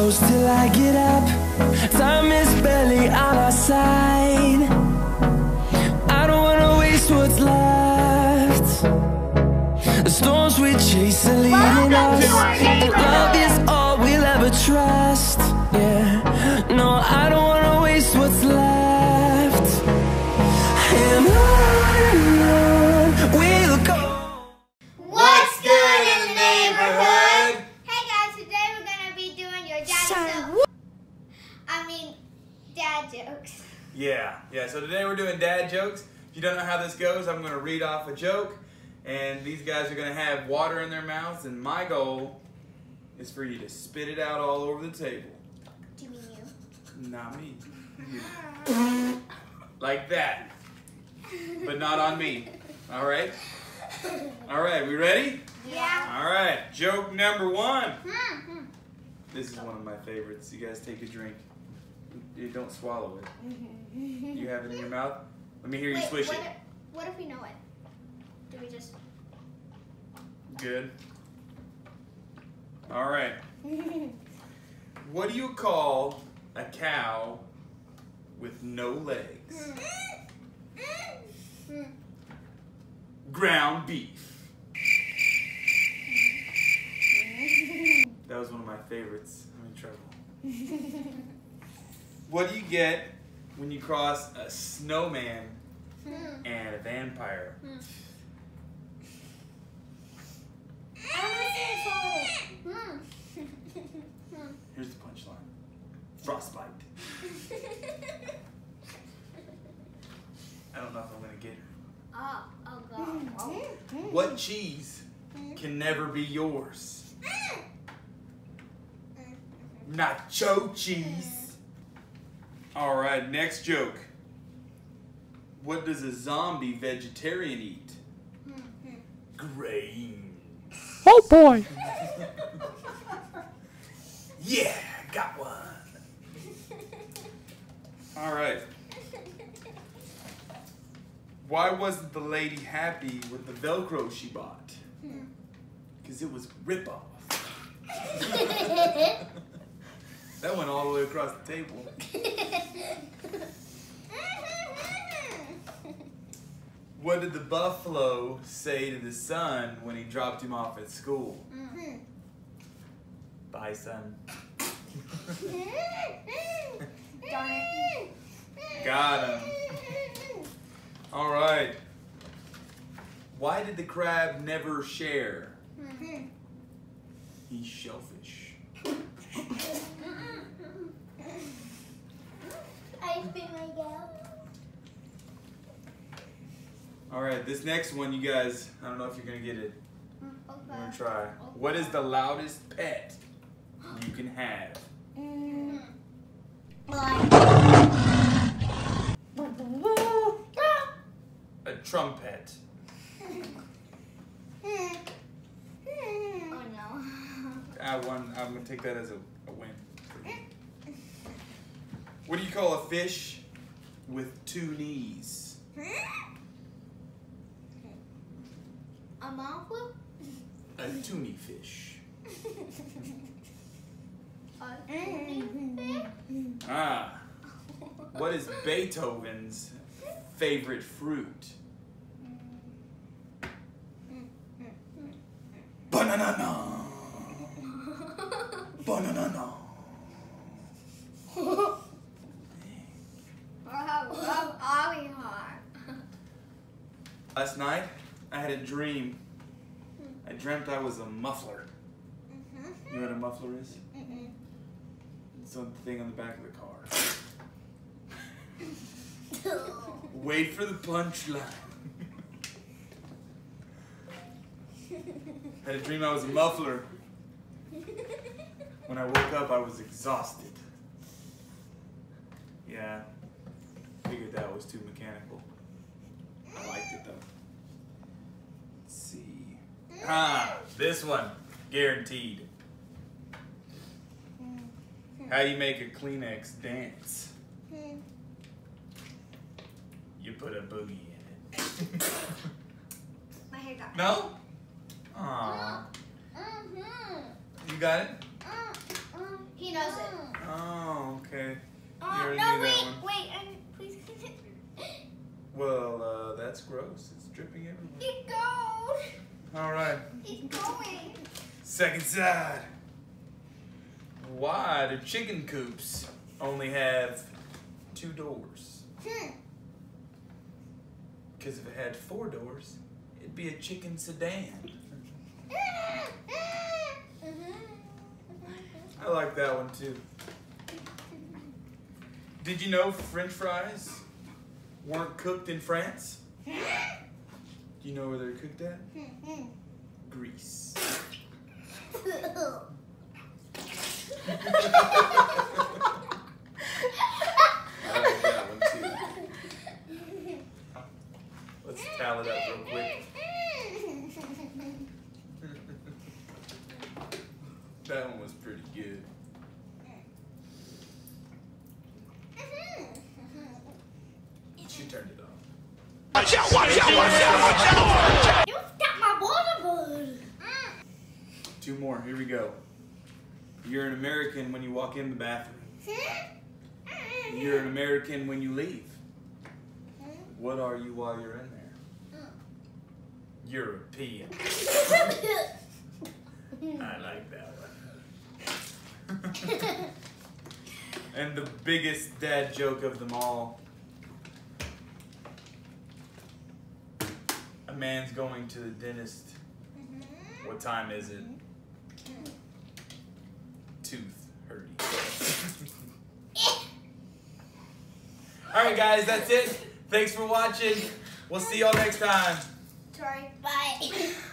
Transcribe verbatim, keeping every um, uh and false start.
close till I get up. Time is barely on our side. I don't wanna waste what's left. The storms we chase are leading us, and love is all we'll ever trust. Yeah, no, I don't wanna waste what's left. And on we'll go. What's good in the neighborhood? Hey guys, today we're gonna be doing your dad jokes. I mean, dad jokes. Yeah, yeah, so today we're doing dad jokes. If you don't know how this goes, I'm gonna read off a joke, and these guys are gonna have water in their mouths, and my goal is for you to spit it out all over the table. Do you mean you? Not me. You. Like that. But not on me. All right? All right, we ready? Yeah. All right, joke number one. This is one of my favorites. You guys take a drink. You don't swallow it. You have it in your mouth? Let me hear you Wait, swish what it. If, what if we know it? Do we just... Good. All right. What do you call a cow with no legs? Ground beef. That was one of my favorites. I'm in trouble. What do you get when you cross a snowman and a vampire? Here's the punchline. Frostbite. I don't know if I'm gonna get her. Oh, oh God. Oh. What cheese can never be yours? Nacho cheese. All right, next joke. What does a zombie vegetarian eat? Grains. Oh boy. Yeah, got one. All right. Why wasn't the lady happy with the Velcro she bought? Because it was rip-off. That went all the way across the table. What did the buffalo say to the son when he dropped him off at school? Bye, son. Got him. All right. Why did the crab never share? He's shellfish. I spit my gal. All right, this next one, you guys, I don't know if you're gonna get it. Okay. I'm gonna try. What is the loudest pet you can have? A trumpet. Oh no. I won. I'm gonna take that as a, a win. What do you call a fish with two knees? A mouthful? A tunny fish. A fish? Ah. What is Beethoven's favorite fruit? Banana. Banana. Oh, oh, oh, hard. Last night, I had a dream. I dreamt I was a muffler. You know what a muffler is? It's the thing on the back of the car. Wait for the punchline. I had a dream I was a muffler. When I woke up, I was exhausted. Yeah, figured that was too mechanical. I liked it though. Let's see. Ah, this one, guaranteed. How do you make a Kleenex dance? You put a boogie in it. My hair got No? Aww. You got it? He knows it. Oh, okay. Oh, You already no, knew that wait, one. wait, and please continue. Well, uh, that's gross. It's dripping everywhere. Keep going. All right. Keep going. Second side. Why do chicken coops only have two doors? Hmm. Because if it had four doors, it'd be a chicken sedan. I like that one too. Did you know French fries weren't cooked in France? Do you know where they're cooked at? Greece. I like that one too. Let's tally it up real quick. That one was pretty good. She turned it off. Watch out, watch out, watch out, watch out! You got my water. Two more, here we go. You're an American when you walk in the bathroom. You're an American when you leave. What are you while you're in there? European. I like that one. And the biggest dad joke of them all. A man's going to the dentist. What time is it? Tooth hurting. Alright guys, that's it. Thanks for watching. We'll see y'all next time. Sorry, bye.